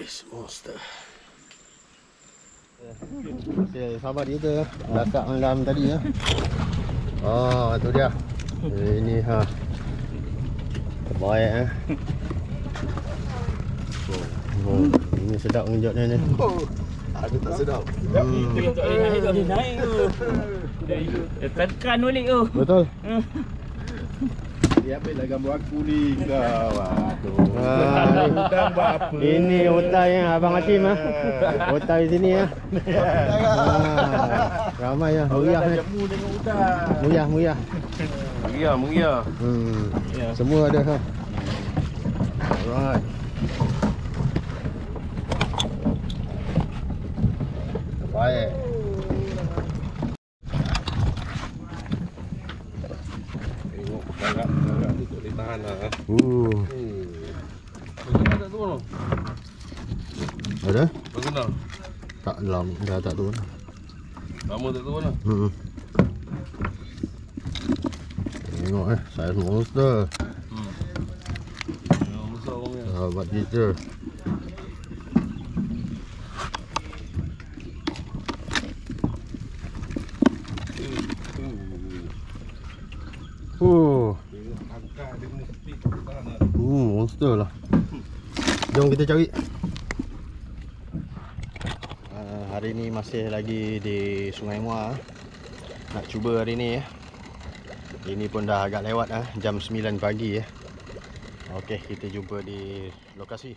Ice monster. Sahabat dia tu lasak malam tadi ya. Oh, tu dia. Ini ha. Terbaik Oh, ini sedap ngejotnya ni. Oh, ada tak sedap? Naik tu. Tekan balik tu. Betul. Dia ambil lah gambar aku ni kau. Aduh. Udang buat apa? Ini otai ya Abang Hatim ah. Otai sini ya. Ramai ya. Meriah ni. Jamu dengan udang. Meriah. Meriah. Semua ada ha. Alright. Baik. Tengok gagak tu tak boleh tahan lah. Berguna tak turun? Ada? Berguna? Tak dalam, dah tak turun. Lama tak turun lah? Tengok saiz monster. Yang besar orangnya. Sahabat kita. Angkat dia kena speed tahan lah. Monster lah. Jom kita cari. Hari ni masih lagi di Sungai Muar. Nak cuba hari ni ya. Ini pun dah agak lewat jam 9 pagi ya. Okey, kita jumpa di lokasi.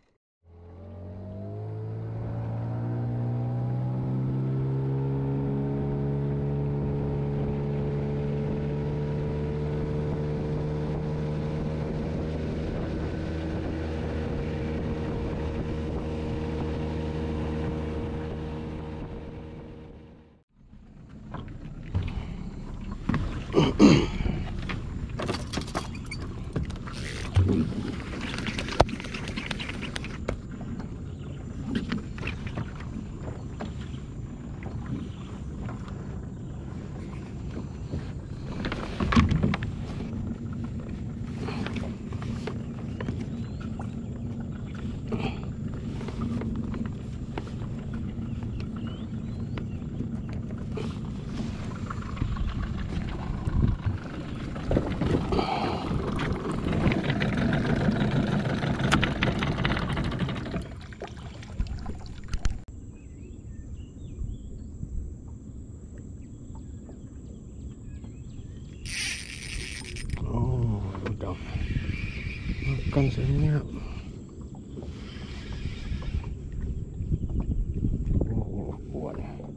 Makan senyap. Kuat.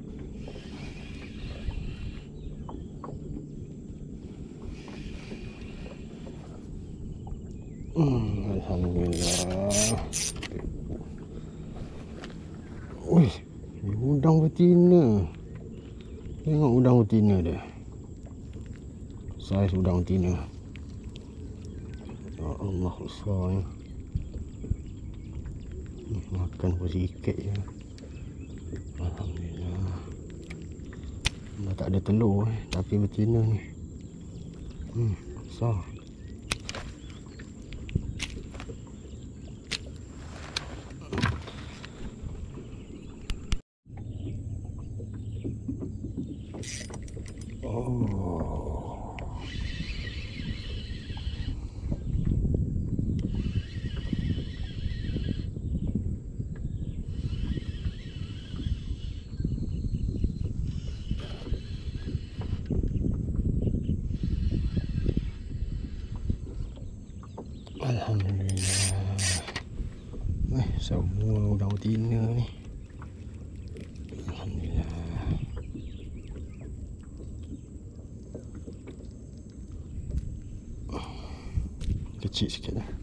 Alhamdulillah. Wih, ini udang betina. Tengok udang betina dia. Saiz udang betina. Ya Allah, besar ya. Makan pun sikit je. Alhamdulillah. Dah tak ada telur tapi betina ni. Besar. Alhamdulillah. Semua udang betina ni. Alhamdulillah. Kecil sikit lah.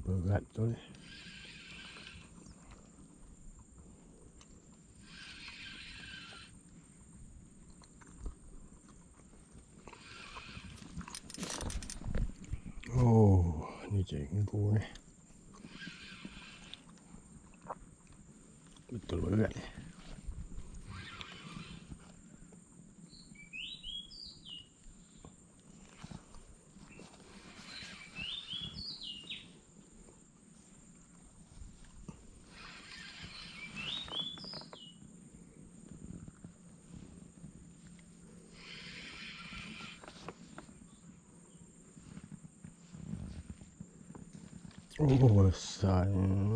Berat tu ni. Oh, ni jenggu ni. Betul berat ni. Oh, besar.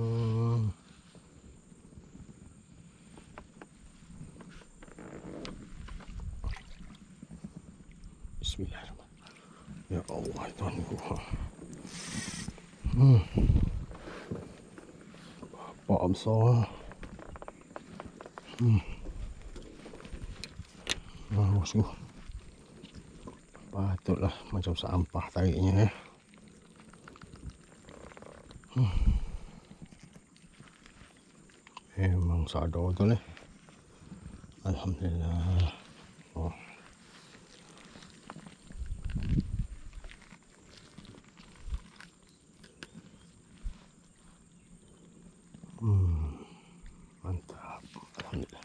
Bismillahirrahmanirrahim. Ya Allah, Tuhanku. Bapak besar. Bosku. Patutlah macam sampah tariknya. Memang sadar betul ni. Alhamdulillah. Oh. Mantap. Alhamdulillah.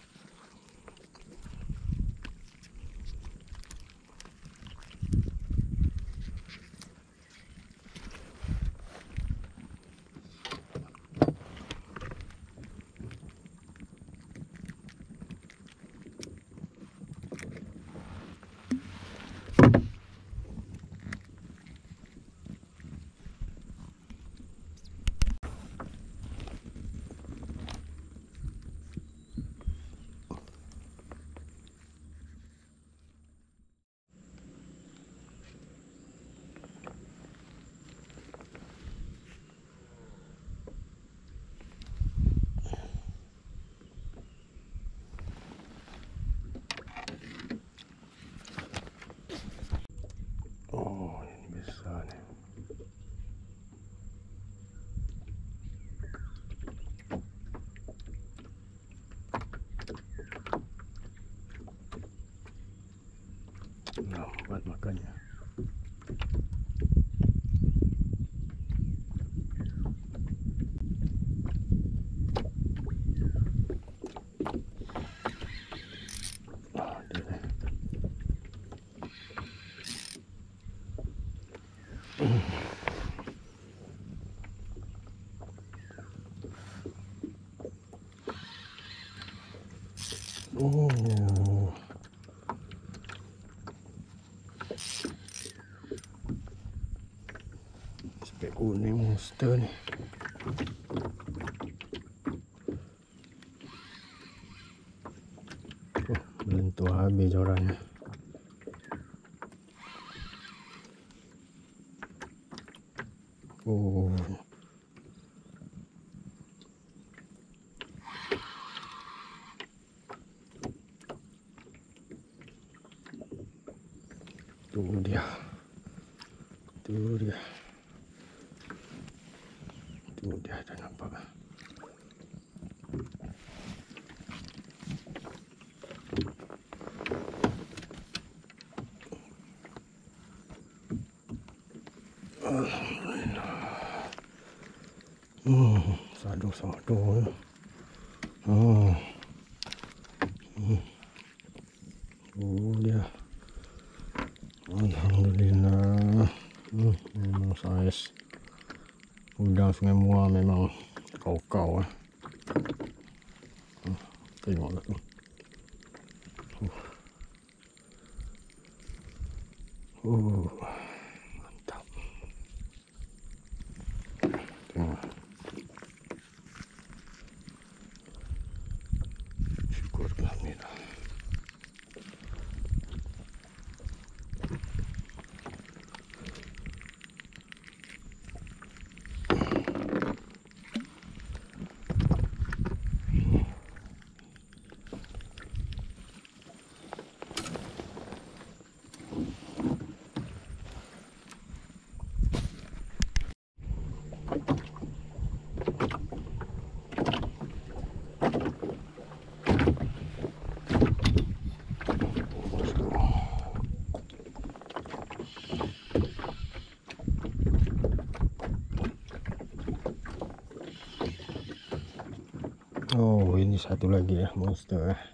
Oh, ini besar ni. Lambat makannya. Dia ni. Oh. Spek kuning monster ni. Oh, belentur habis orangnya. Oh. Tu dia. Tu dia. Tu dia dah nampak. Alhamdulillah. Sado-sado. Oh. Oh dia. Alhamdulillah. Memang saiz udang Sungai Muar memang kau-kau . Tengoklah tu. Mantap. Tengok. Syukur alhamdulillah. ini satu lagi ya, monster ya.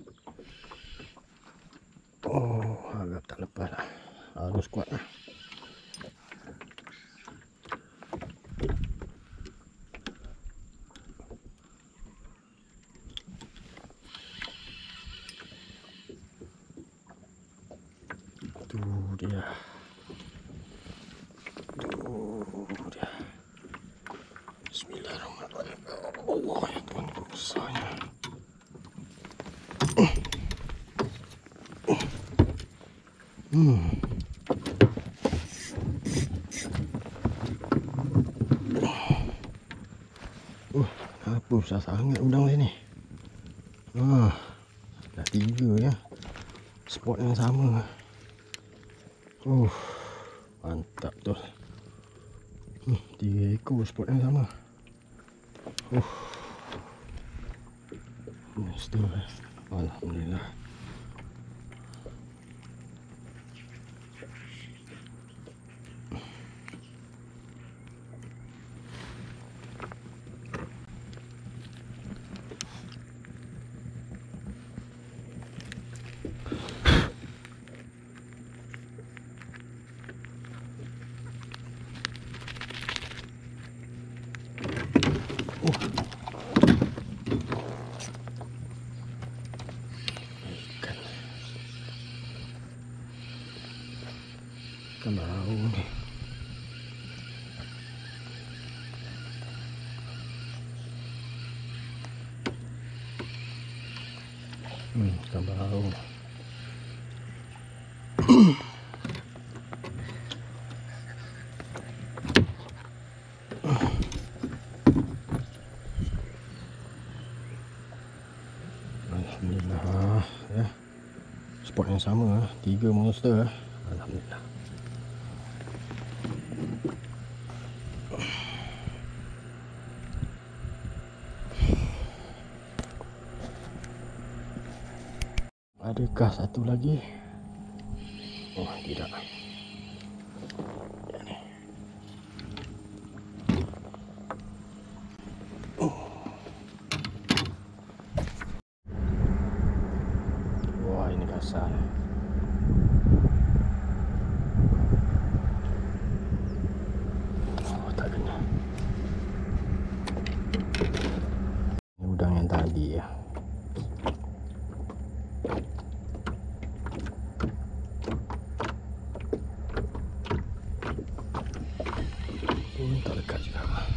Oh, agak tak lepas lah. Harus kuat lah. Itu dia. Itu dia. Bismillahirrahmanirrahim. Allah ya Tuhan, besarnya. Kenapa besar sangat udang sini? Dah 3 ya. Spot yang sama. Mantap tu. 3 ekor spot yang sama. Monster. Alhamdulillah. Ikan bau ni. Ikan bau. Alhamdulillah ya. Spot yang sama 3 monster. Alhamdulillah. Adakah satu lagi? Oh, tidak. Ini. Wah, ini kasar. Oh, tak kena. Ini udang yang tadi ya. Tak dekat juga.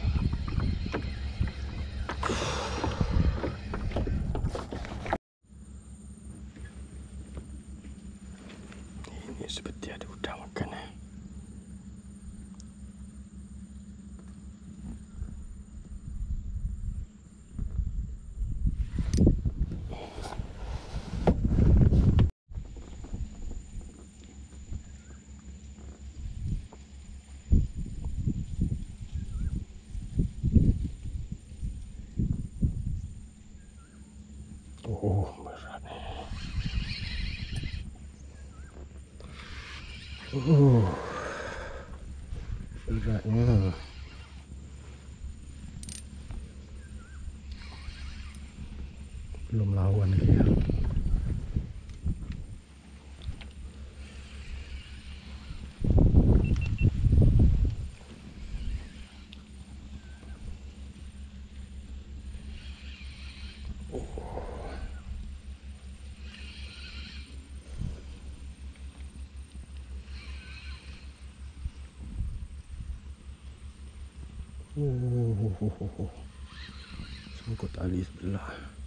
Ini seperti ada udang makan. Oh, berat ni. Beratnya. Belum lawan lagi ya. Sangkut tali sebelah.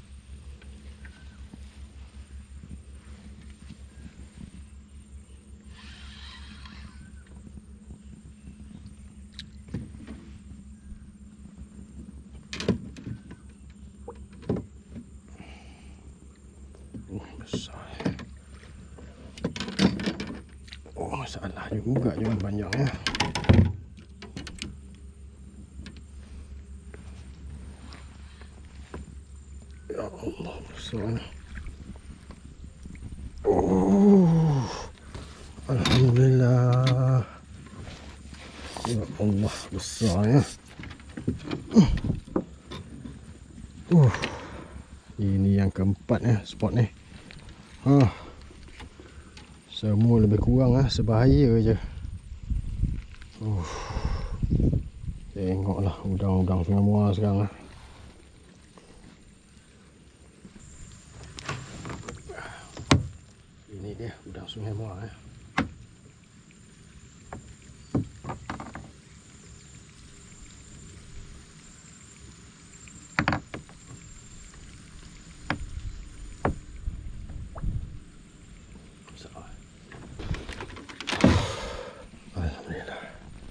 Besar. Oh, masalah juga jangan banyaknya. Ya Allah, besar. Oh, alhamdulillah. Ya Allah, besar ya. Ini keempat spot ni. Semua lebih kurang sebahaya je. Tengoklah udang-udang Sungai Muar sekarang Ini dia udang Sungai Muar Alhamdulillah.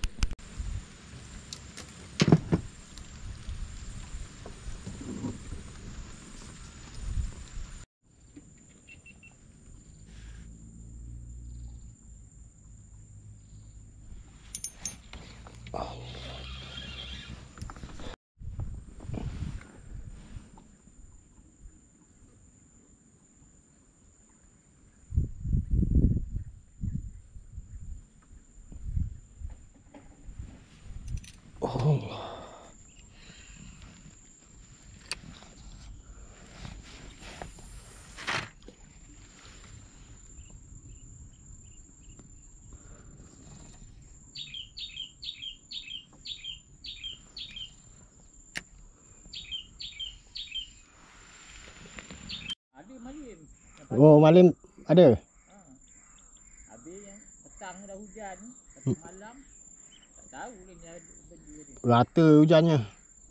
Ada malim. Oh, malam ada? Habis yang petang dah hujan. Tapi malam tak tahu kan dia ada benda ni. Rata hujannya.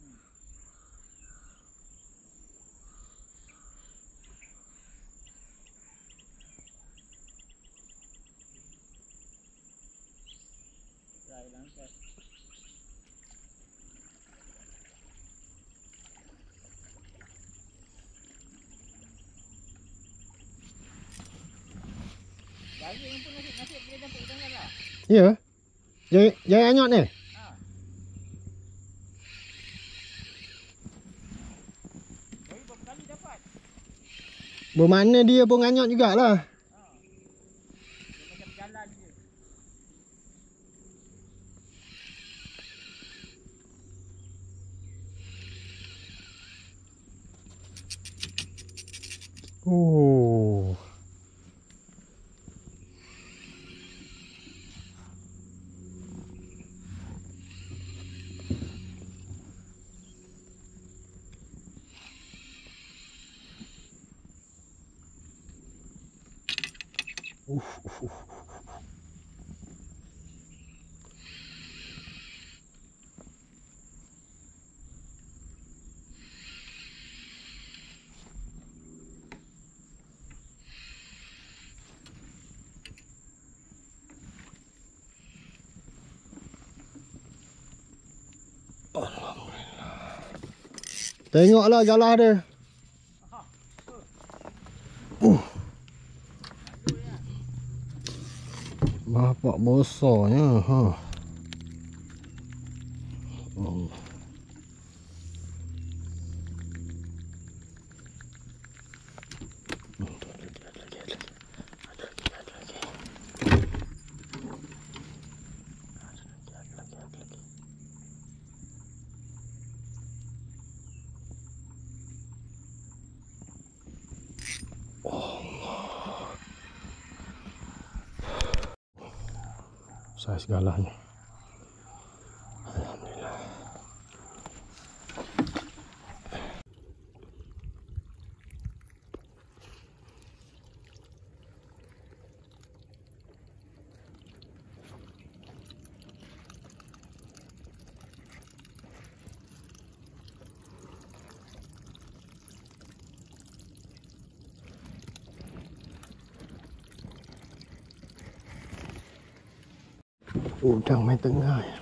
Try langkat. Lagi yang pun nasib dia dapat udang lah. Ya. Jari anyot ni. Baru berapa kali dapat? Bermakna dia pun anyot jugalah. Dia macam jalan je. Oh. Tengoklah galah dia. Bapak besarnya. Allah. Saiz galahnya. Alhamdulillah. Udang main tengah ya.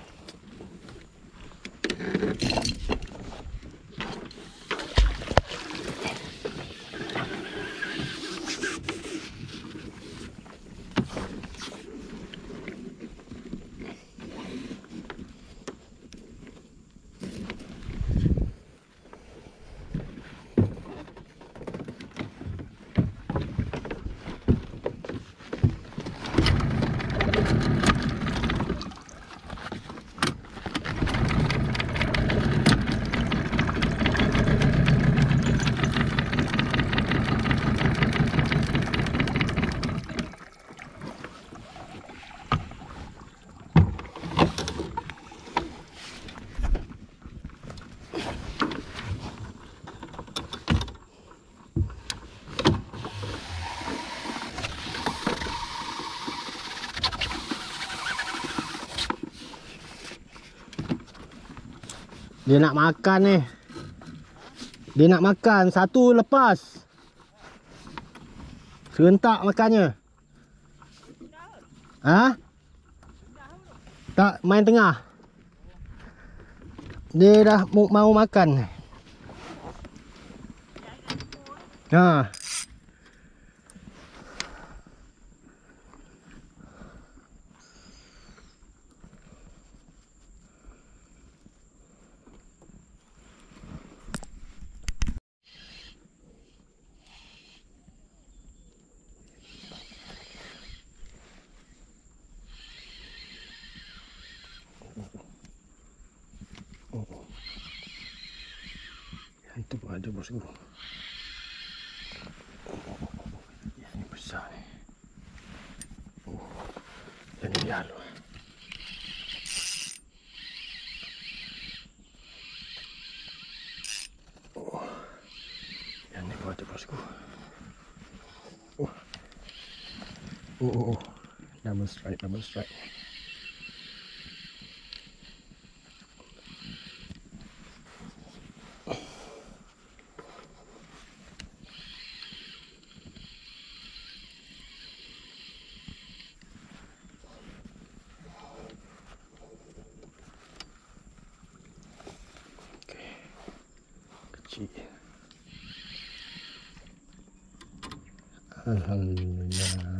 Dia nak makan ni. Dia nak makan. Satu lepas. Serentak makannya. Ha? Tak, main tengah. Dia dah mau makan. Ha. Yang tu pun ada bosku. Yang ni besar ni. Yang ni dia halu. Yang ni pun ada bosku. Double strike, double strike. Alhamdulillah.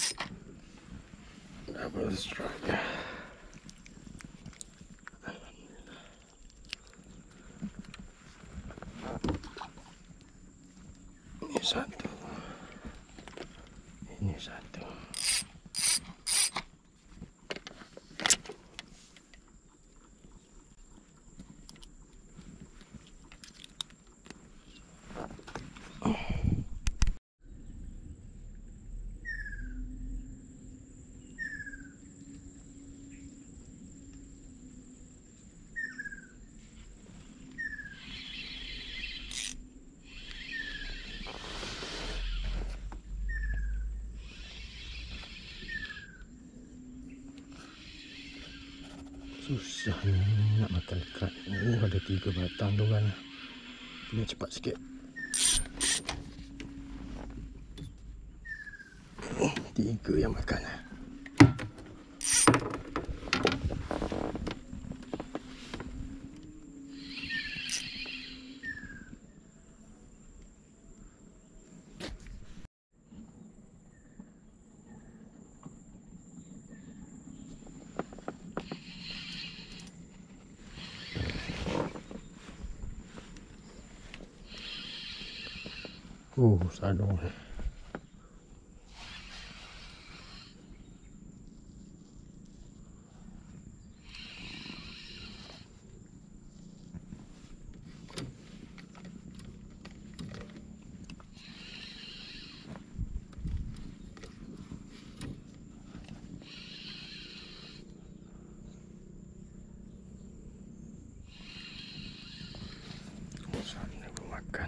Double strike. Alhamdulillah. Ini satu. Ini satu. Susah ni nak makan ikan. Ada 3 batang tu kan. Kena cepat sikit. 3 yang makan. Sadung. Sana makan.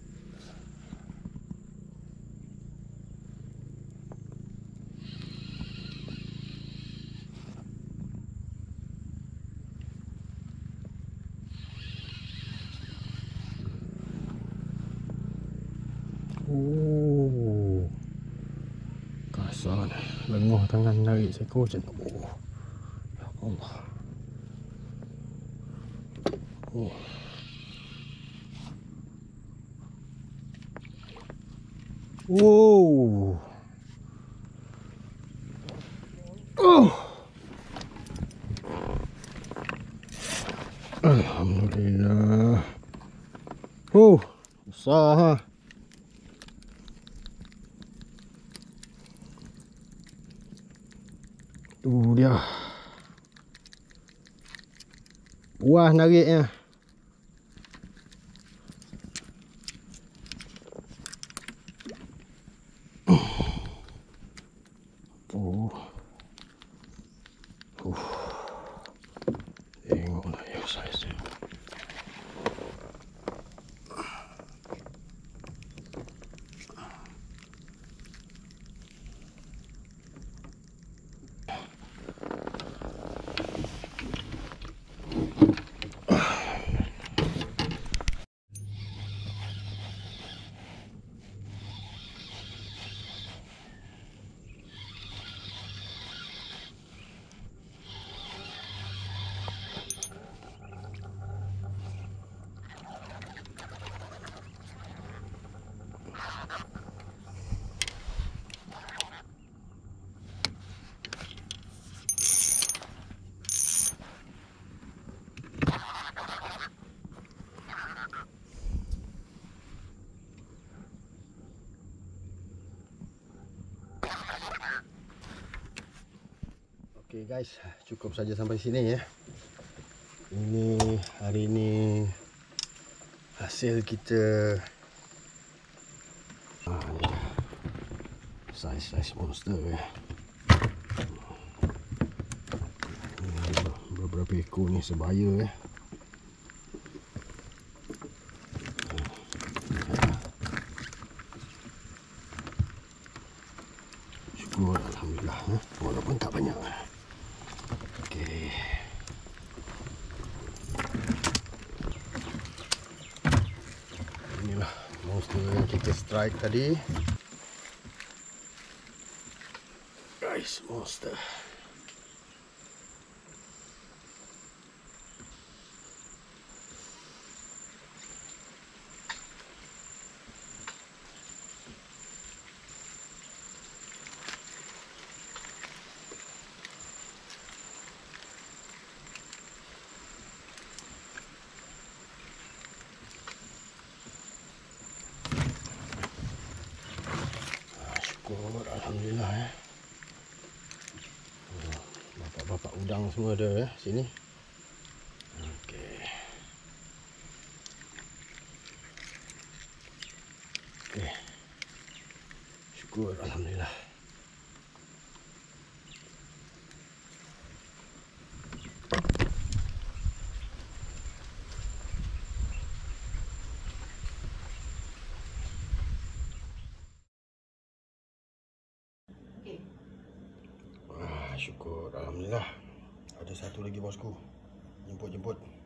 Kasar. Lenguh tangan narik seekor macam tu. Ya Allah. Wow. Alhamdulillah. Besar ha. Tu dia. Puas nariknya. Tengoklah ya saiz. Okay guys, cukup saja sampai sini ya. Ini hari ini hasil kita. Ni saiz monster ya. Beberapa ekor ni sebaya ya. Syukur alhamdulillah ya. Walaupun tak banyak. Okey. Inilah monster yang kita strike tadi. Guys, monster. Syukur alhamdulillah ya. Bapak-bapak udang semua ada ya sini. Okey. Okey. Syukur alhamdulillah. Syukur alhamdulillah. Ada satu lagi bosku. Jemput-jemput.